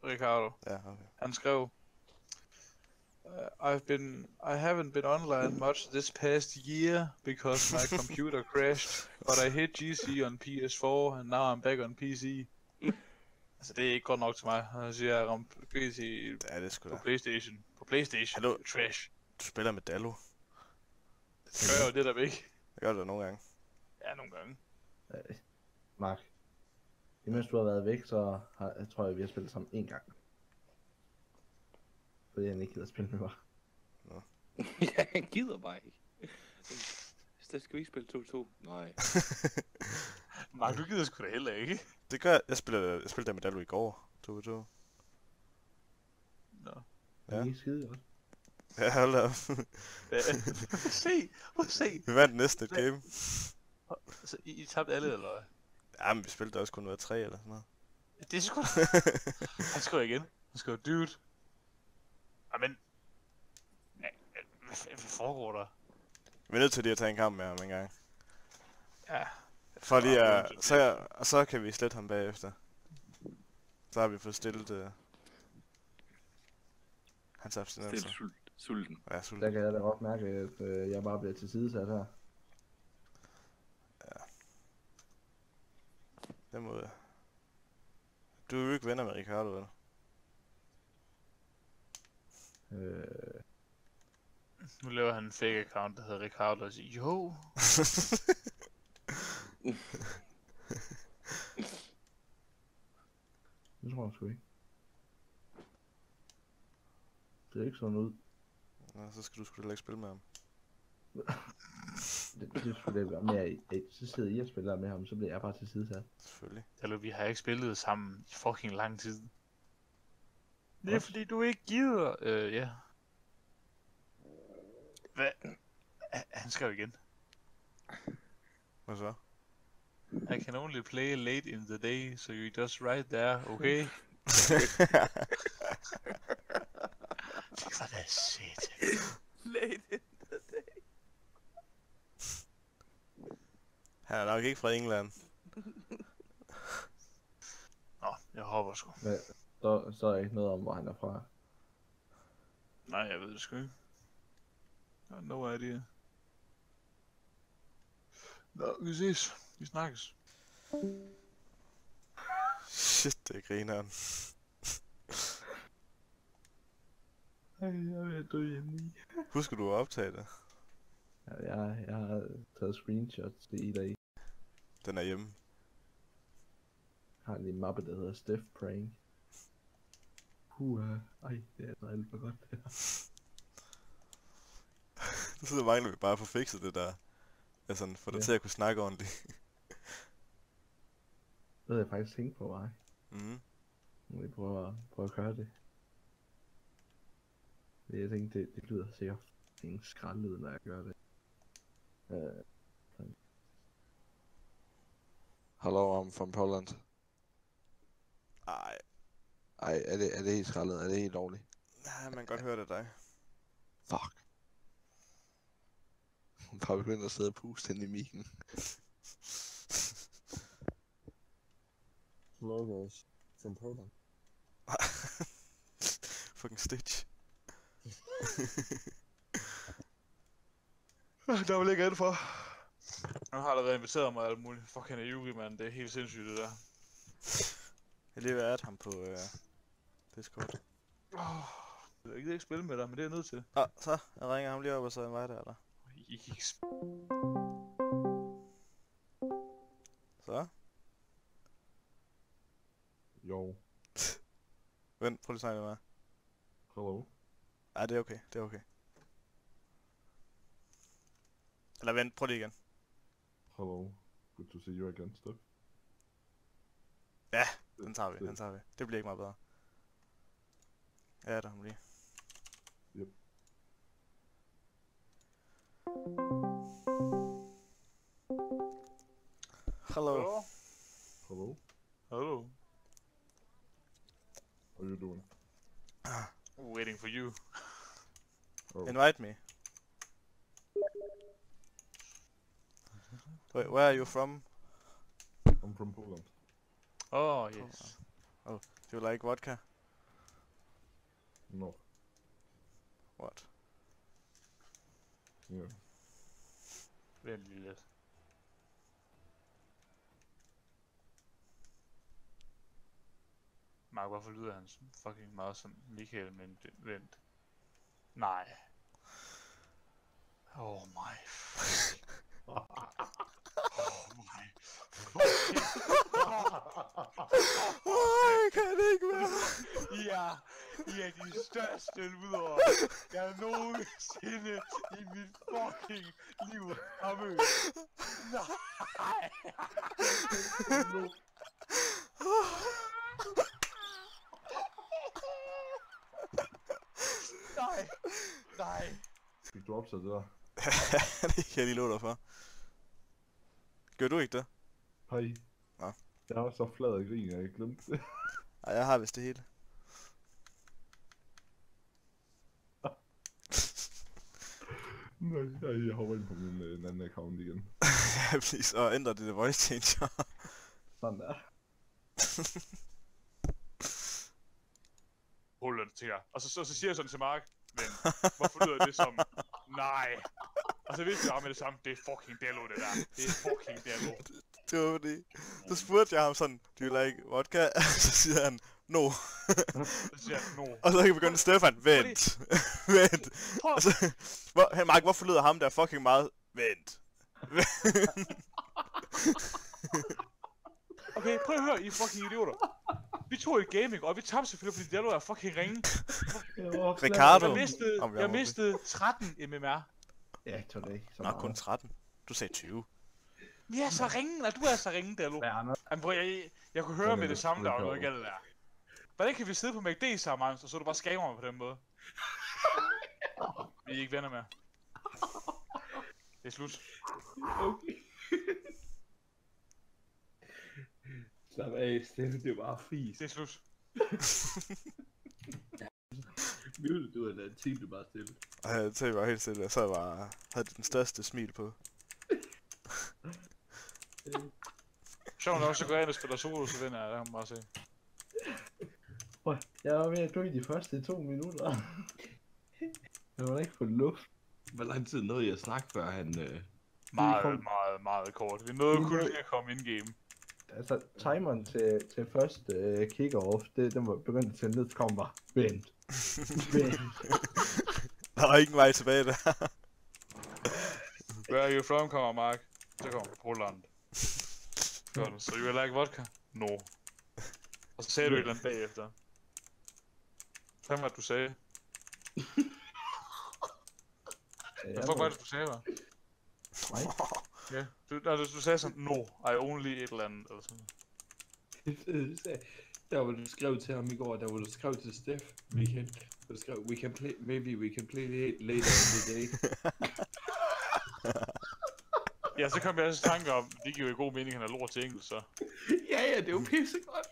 Ricardo. Ja, okay. Han skrev, I haven't been online much this past year because my computer crashed, but I hit GC on PS4 and now I'm back on PC. Altså det er ikke godt nok til mig. Han siger, jeg ramte PC Ja, det er sgu på da. PlayStation. På PlayStation. Hallo? Trash. Du spiller med Dallo. Det gør jo det der ikke. Det gør du da nogle gange. Ja, nogle gange. Mark. Imens du har været væk, så tror jeg, vi har spillet sammen en gang. Fordi han ikke gider spille med mig. Ja, han gider bare ikke. Så skal vi ikke spille 2-2? Nej. Mark, du gider sgu da heller ikke. Det gør jeg spillede der med Dallo i går. 2-2. Nå. Ja. Det er skide godt. Ja, hold op. Prøv at se. Vi vandt næsten et game. Altså, I tabte alle, eller hvad? Ja, men vi spillede også kun 3 eller sådan noget. Det er sgu da. Han skriver igen. Han skriver, dude. Jamen. Hvad foregår der? Vi er nødt til lige at tage en kamp med ham en gang. Ja. For lige at... Så kan vi slette ham bagefter. Så har vi fået stillet... hans abstinenser. Sulten. Ja, sulten. Der kan jeg da godt mærke, at jeg bare bliver tilsidesat her. Ja. Det må jeg. Du er jo ikke venner med Ricardo, vel? Nu laver han en fake account, der hedder Ricardo, og siger, jo. Det tror jeg sgu ikke. Det er ikke sådan ud. Nå, så skal du sgu da ikke spille med ham. Det skulle da være mere så sidder I og spiller med ham, så bliver jeg bare tilsidesat. Selvfølgelig. Eller vi har ikke spillet sammen i fucking lang tid. Det er fordi du ikke gider. Ja. Hvad? Han skrev igen. Hvad så? I can only play late in the day, so you just right there, okay? Det var da shit. Late in the day. Han er nok ikke fra England. Nå, jeg håber sgu. Men så er ikke noget om, hvor han er fra. Nej, jeg ved det sgu ikke. Jeg har no idea. Nå, vi ses. Vi snakkes. Shit, det er grineren. Jeg vil dø hjemme i. Husker du at optage det? Ja, jeg har taget screenshots til i dag. Den er hjemme. Jeg har en lille mappe, der hedder Steph Praying. Ej, det er altså alt for godt det her. Så mangler vi bare at få fikset det der. Altså, få dig til at kunne snakke ordentligt. Det havde jeg faktisk tænkt på, mig. Mhm. Nu vil jeg prøve at gøre det. Men jeg tænkte, det lyder sikkert en skraldlyd, når jeg gør det. Hello, I'm from Poland. Ej. Ej, er det helt skraldet? Er det helt lovligt? Nej, man kan godt høre det dig. Fuck. Hun bare begyndt at sidde og puste hen i mikken. Hello guys, from Poland. Fucking Stitch. Der vil ikke andet for. Nu har der været inviteret mig alt muligt. Fuck, han er Yuri, mand. Det er helt sindssygt, det der. Jeg har lige været ham på Discord. Jeg kan ikke spille med dig, men det er jeg nødt til. Så jeg ringer ham lige op, og så er der, eller? I kan ikke Så? Jo. Vent, prøv lige at snakke med mig. Hello. Ej, det er okay, det er okay. Eller vent, prøv lige igen. Hello, good to see you again, Steph. Ja, den tager vi, den tager vi. Det bliver ikke meget bedre. Ja, der ham lige. Yep. Hello. Hello, Hello. how you doing? Waiting for you. Oh, Invite me. Wait, where are you from? I'm from Poland. Oh, yes. Do you like vodka? Nå. What? Ja. Vent lige lidt. Mark, hvorfor lyder han fucking meget som Michael, men vent. Nej. Oh my. Oh my. Jeg kan det ikke mere. I er de største luder, jeg nogensinde i mit fucking liv har mødt. Nej. Nej. Nej. Fik du optaget det der? Det kan jeg lige love dig for. Gør du ikke det? Hej. Nå. Jeg var så flad af grin, jeg glemte det. Ej, jeg har vist det hele. Nej, jeg hopper ind på min anden account igen. Ja, please. Og ændre det til voice changer. Sådan der. Hold det til jer. Og så siger jeg sådan til Mark, men hvorfor lyder det som nej? Og så vidste jeg med det samme, det er fucking Dello det der. Det er fucking Dello. Det var fordi, så spurgte jeg ham sådan, do you like vodka? Så siger han, no. Så siger jeg, no. Og så begyndte Stefan, vent, vent. Og så, Mark, hvorfor lyder ham der fucking meget, vent. Okay, prøv at høre, I fucking idioter. Vi tog et gaming, og vi tabte selvfølgelig, fordi Dello er fucking ringe. Ricardo. Jeg mistede 13 MMR. Ja, jeg tror det ikke. Så Nå, meget. kun 13. Du sagde 20. Vi er så ringe, og du er så ringe, Dello. Jamen, prøv, jeg kunne høre med det samme, der var noget galt der. Hvordan kan vi sidde på McD sammen, og så du bare skamer mig på den måde? Vi er ikke venner mere. Det er slut. Okay. Slap af, Steffen, det er bare fis. Det er slut. Mute, du er da tid, du bare stille. Og jeg tænkte bare helt stille, og så havde den største smil på. Sjovt nok, så går jeg ind og spiller solo, så vinder jeg, det kan man bare se. Jeg var ved at dø de første 2 minutter. Jeg var ikke på luft. Hvor lang tid nåede jeg at snakke, før han... Meget kort. Vi nåede kun lige at komme in-game. Altså, timeren til første kick-off, den var begyndt at tænde ned, så kom bare, vent. Vent. Der var ingen vej tilbage der. Where are you from, kommer Mark? Så kommer Poland. Godt, so you like vodka? No. Og så sagde du et eller andet bagefter. Hvad var det, du sagde? Hvad fuck var det, du sagde, var? Ja, du sagde sådan, no, I only et eller andet, eller sådan. Der var du skrev til ham i går, der var du skrev til Steff, du skrev, maybe we can play later in the day. Ja, så kom jeg også i tanke om, det giver jo god mening, at han er lort til engelsk, så. Ja, det er jo pissegodt.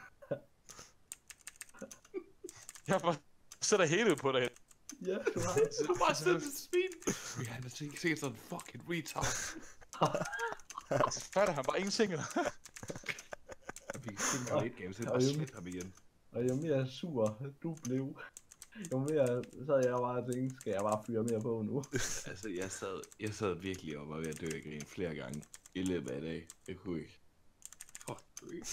Jeg bare sætter hele på dig. Ja, du har. Du bare sidder med svin. Vi har da sikkert sådan fucking retard. Så fatter han bare ingenting, eller? Vi kan spille bare lidt game, så bare slet ham igen. Og jo mere sur du blev, jo mere så jeg bare tænkt, skal jeg bare fyre mere på nu? Altså, jeg sad virkelig og var ved at dø af grin flere gange i løbet af dag. Jeg kunne ikke. Fuck, du ikke.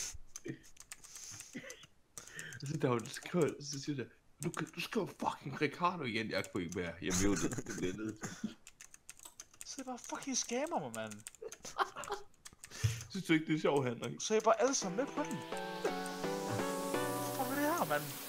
Så der var så siger jeg, du skriver fucking Ricardo igen, jeg kunne ikke mere. Jeg mutede, det blev nødt til. Så det bare fucking scammer mig, mand. Synes du ikke, det er sjovt, Henrik? Så er I bare alle sammen med på den. Hvad er det her, mand?